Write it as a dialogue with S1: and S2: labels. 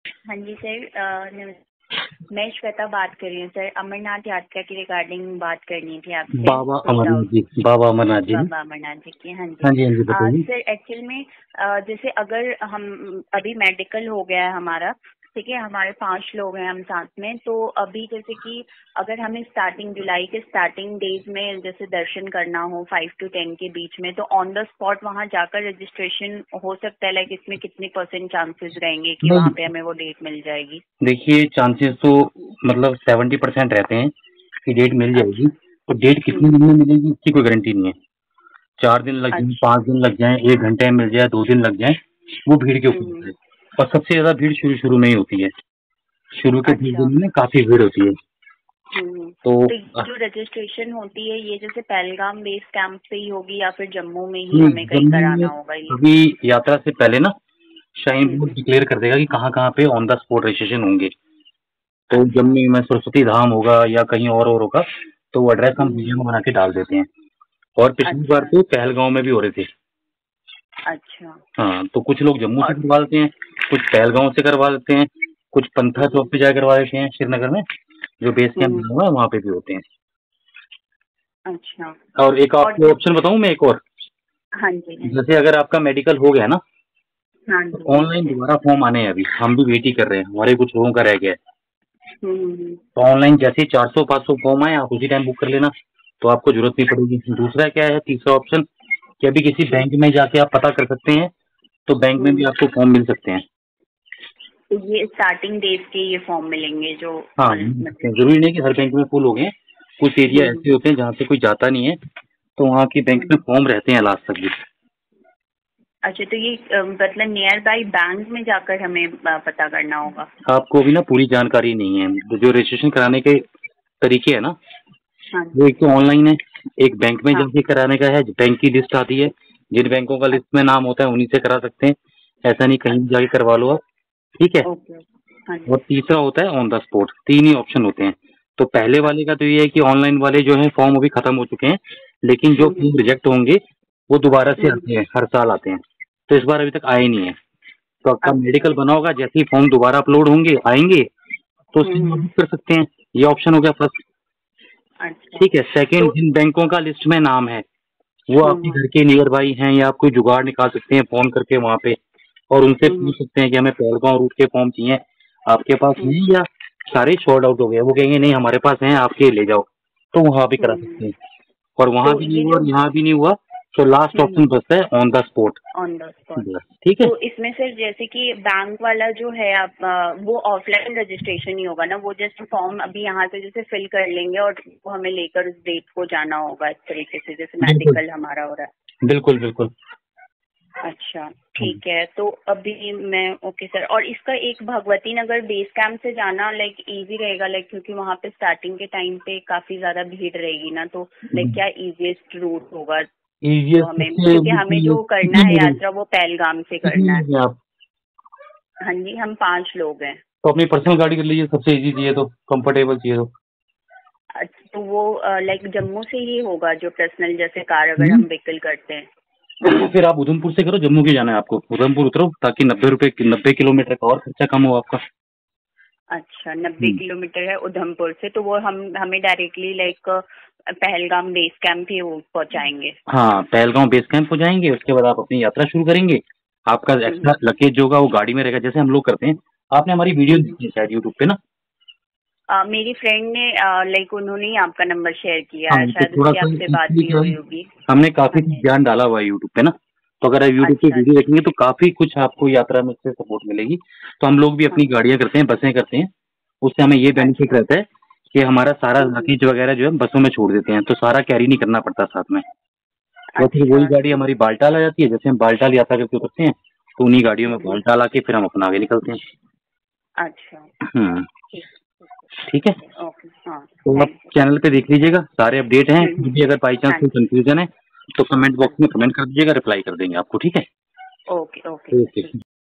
S1: हाँ जी सर, मैं श्वेता बात कर रही हूँ सर। अमरनाथ यात्रा के रिगार्डिंग बात करनी थी आपसे,
S2: बाबा
S1: कुछ
S2: अमरनाथ
S1: डाउट।
S2: जी, बाबा अमरनाथ जी ना।
S1: बाबा अमरनाथ जी की, हाँ जी।
S2: हाँ जी, हाँ जी, बताइए।
S1: सर एक्चुअल में जैसे अगर हम अभी मेडिकल हो गया है हमारा, ठीक है, हमारे 5 लोग हैं हम साथ में, तो अभी जैसे कि अगर हमें स्टार्टिंग जुलाई के स्टार्टिंग डेज में जैसे दर्शन करना हो 5 to 10 के बीच में, तो ऑन द स्पॉट वहाँ जाकर रजिस्ट्रेशन हो सकता है? लाइक इसमें कितने % चांसेस रहेंगे कि वहाँ
S2: नहीं,
S1: पे हमें वो डेट मिल जाएगी?
S2: देखिए चांसेस तो मतलब 70% रहते हैं कि डेट मिल जाएगी।
S1: अच्छा।
S2: तो डेट कितने दिन में मिलेगी इसकी कोई गारंटी नहीं है। 4 दिन लग जाए,
S1: अच्छा।
S2: 5 दिन लग जाए, 1 घंटे में मिल जाए, 2 दिन लग जाए, वो भीड़ के ऊपर होता
S1: हम्म।
S2: है। और सबसे ज्यादा भीड़ शुरू शुरू में ही होती है। शुरू के 20 दिन
S1: अच्छा।
S2: में काफी भीड़ होती है। तो
S1: तो ये जो रजिस्ट्रेशन होती है ये जैसे पहलगाम बेस कैंप से ही होगी या फिर जम्मू में ही
S2: नहीं,
S1: हमें कहीं
S2: जम्मू में
S1: कराना होगा ये?
S2: अभी यात्रा से पहले ना शाइन बोर्ड
S1: हम्म।
S2: डिक्लेयर कर देगा कि कहाँ कहाँ पे ऑन द स्पॉट रजिस्ट्रेशन होंगे। तो
S1: अच्छा।
S2: जम्मू में सरस्वती धाम होगा या कहीं और होगा, तो वो एड्रेस हम वीडियो
S1: हम्म।
S2: में बना के डाल देते हैं। और पिछली बार
S1: अच्छा।
S2: तो पहलगांव में भी हो रहे थे।
S1: अच्छा।
S2: हाँ, तो कुछ लोग जम्मू से
S1: और
S2: करवा लेते हैं, कुछ पहलगांव से करवा लेते हैं, कुछ पंथा
S1: हम्म।
S2: चौक पे जाकर करवा लेते हैं श्रीनगर में, जो बेस कैंप
S1: हम्म।
S2: बना हुआ है वहाँ पे भी होते हैं।
S1: अच्छा।
S2: और एक
S1: और
S2: आपको ऑप्शन बताऊँ मैं, एक और।
S1: हाँ जी, हाँ जी।
S2: जैसे अगर आपका मेडिकल हो गया ना,
S1: हाँ
S2: तो
S1: जी,
S2: ऑनलाइन
S1: ठीक है।
S2: दोबारा फॉर्म आने हैं। अभी हम भी वेट ही कर रहे हैं, हमारे कुछ लोगों का रह गया है।
S1: हम्म।
S2: तो ऑनलाइन जैसे ही 400-500 फॉर्म आए, आप उसी टाइम बुक कर लेना, तो आपको जरूरत नहीं पड़ेगी। दूसरा क्या है, तीसरा ऑप्शन, कि अभी किसी
S1: हम्म।
S2: बैंक में जाके आप पता कर सकते हैं, तो बैंक में भी
S1: हम्म।
S2: आपको फॉर्म मिल सकते हैं।
S1: तो ये स्टार्टिंग डेज के ये फॉर्म मिलेंगे जो
S2: हाँ, मिल सकते
S1: मतलब?
S2: हैं। जरूरी नहीं कि हर बैंक में फुल हो गए। कुछ एरिया
S1: हम्म।
S2: ऐसे होते हैं जहाँ से कोई जाता नहीं है, तो वहाँ की बैंक में
S1: हम्म।
S2: फॉर्म रहते हैं लास्ट तक भी।
S1: अच्छा, तो ये मतलब नियर बाई बैंक में जाकर हमें पता करना होगा?
S2: आपको अभी ना पूरी जानकारी नहीं है। तो जो रजिस्ट्रेशन कराने के तरीके है ना,
S1: हाँ
S2: वो
S1: जी।
S2: एक तो ऑनलाइन है, एक बैंक में
S1: हाँ।
S2: जाके कराने का है। बैंक की लिस्ट आती है, जिन बैंकों का लिस्ट में नाम होता है उन्हीं से करा सकते हैं। ऐसा नहीं कहीं भी
S1: अच्छा।
S2: जाके करवा लो आप। ठीक है।
S1: ओके। हाँ जी।
S2: और तीसरा होता है ऑन द स्पॉट। 3 ही ऑप्शन होते हैं। तो पहले वाले का तो ये है कि ऑनलाइन वाले जो है फॉर्म अभी खत्म हो चुके हैं, लेकिन जो
S1: हम्म।
S2: फॉर्म रिजेक्ट होंगे वो दोबारा से
S1: हम्म।
S2: आते हैं, हर साल आते हैं। तो इस बार अभी तक आए नहीं है। तो आपका
S1: अच्छा।
S2: मेडिकल बना होगा, जैसे ही फॉर्म दोबारा अपलोड होंगे आएंगे, तो उसमें आप
S1: हम्म।
S2: बुक कर सकते हैं। ये ऑप्शन हो गया फर्स्ट।
S1: अच्छा।
S2: ठीक है। सेकंड,
S1: तो
S2: जिन बैंकों का लिस्ट में नाम है वो आपके
S1: हम्म।
S2: घर के नियर बाई हैं, या आप कोई जुगाड़ निकाल सकते हैं फोन करके वहाँ पे, और उनसे
S1: हम्म।
S2: पूछ सकते हैं कि हमें पहलगांव रूट के फॉर्म चाहिए, आपके पास
S1: हम्म।
S2: नहीं, या सारे शॉर्ट आउट हो गए। वो कहेंगे नहीं हमारे पास हैं, आपके ले जाओ, तो वहाँ भी करा
S1: हम्म।
S2: सकते हैं। और वहाँ
S1: तो
S2: भी नहीं
S1: ये
S2: हुआ
S1: जो
S2: और यहाँ भी नहीं हुआ, तो लास्ट ऑप्शन बचता है on the spot.
S1: On the spot,
S2: बस, ठीक है।
S1: तो इसमें सर जैसे कि बैंक वाला जो है आप वो ऑफलाइन रजिस्ट्रेशन ही होगा ना? वो जस्ट फॉर्म अभी यहाँ से जैसे फिल कर लेंगे और वो हमें लेकर उस डेट को जाना होगा, इस तरीके से जैसे
S2: बिल्कुल,
S1: मेडिकल हमारा हो रहा है?
S2: बिल्कुल, बिल्कुल।
S1: अच्छा,
S2: हाँ।
S1: ठीक है। तो अभी मैं ओके सर, और इसका एक भगवती नगर बेस कैंप से जाना लाइक इजी रहेगा? लाइक क्योंकि वहाँ पे स्टार्टिंग के टाइम पे काफी ज्यादा भीड़ रहेगी ना, तो लाइक क्या इजीएस्ट रूट होगा जो
S2: ईजीएस्ट
S1: हमें,
S2: सबसे
S1: क्योंकि हमें जो करना
S2: कितने
S1: है
S2: लोग,
S1: यात्रा वो पहलगाम से
S2: कितने
S1: करना है।
S2: लोग हैं आप?
S1: हाँ जी, हम 5 लोग हैं।
S2: तो अपनी पर्सनल गाड़ी कर लीजिए, सबसे इजी चाहिए तो, कंफर्टेबल चाहिए तो।
S1: अच्छा, तो वो लाइक जम्मू से ही होगा जो पर्सनल जैसे कार अगर
S2: हम्म।
S1: हम व्हीकल करते हैं?
S2: फिर आप उधमपुर से करो, जम्मू क्यों जाना है आपको? उधमपुर उतरो, ताकि 90 किलोमीटर का और खर्चा कम हो आपका।
S1: अच्छा, 90
S2: हम्म।
S1: किलोमीटर है उधमपुर से, तो वो हम हमें directly like Pahalgam base camp ही वो पहुंचाएंगे?
S2: हाँ, पहलगांव बेस कैंप हो जाएंगे, उसके बाद आप अपनी यात्रा शुरू करेंगे। आपका एक्स्ट्रा
S1: हम्म।
S2: लगेज जो होगा वो गाड़ी में रहेगा, जैसे हम लोग करते हैं। आपने हमारी वीडियो
S1: हम्म।
S2: देखी है शायद यूट्यूब पे ना।
S1: मेरी फ्रेंड ने लाइक उन्होंने ही आपका नंबर शेयर किया
S2: हाँ,
S1: है,
S2: तो
S1: शायद
S2: थोड़ा
S1: उसकी
S2: सा
S1: आपसे बात
S2: इसलिए
S1: भी
S2: क्या
S1: हुई
S2: है,
S1: होगी।
S2: हमने काफी
S1: हाँ
S2: कुछ
S1: जी।
S2: ज्ञान डाला हुआ है यूट्यूब पे ना। तो अगर आप यूट्यूब पे
S1: अच्छा।
S2: वीडियो देखेंगे तो काफी कुछ आपको यात्रा में से सपोर्ट मिलेगी। तो हम लोग भी
S1: हाँ।
S2: अपनी गाड़ियां करते हैं, बसें करते हैं। उससे हमें ये बेनिफिट
S1: अच्छा।
S2: रहता है कि हमारा सारा
S1: हम्म।
S2: लगेज वगैरह जो है बसों में छोड़ देते हैं, तो सारा कैरी नहीं करना पड़ता साथ में। और फिर वही
S1: अच्छा।
S2: गाड़ी हमारी बालटाल आ जाती है, जैसे हम बालटाल यात्रा करके उतरते हैं, तो उन्हीं गाड़ियों में
S1: हम्म।
S2: बालटाल आके फिर हम अपना आगे निकलते हैं।
S1: अच्छा।
S2: हम्म।
S1: ठीक।
S2: ठीक है।
S1: ठीक है, ओके, हाँ।
S2: तो आप
S1: थैंक यू।
S2: चैनल पे देख लीजिएगा, सारे अपडेट हैं। फिर भी अगर बाई चांस
S1: हाँ
S2: कोई
S1: जी।
S2: कंफ्यूजन है तो कमेंट
S1: हाँ
S2: बॉक्स में
S1: जी।
S2: कमेंट कर दीजिएगा, रिप्लाई कर देंगे आपको। ठीक है।
S1: ओके, ओके सर, ठीक।
S2: ओके।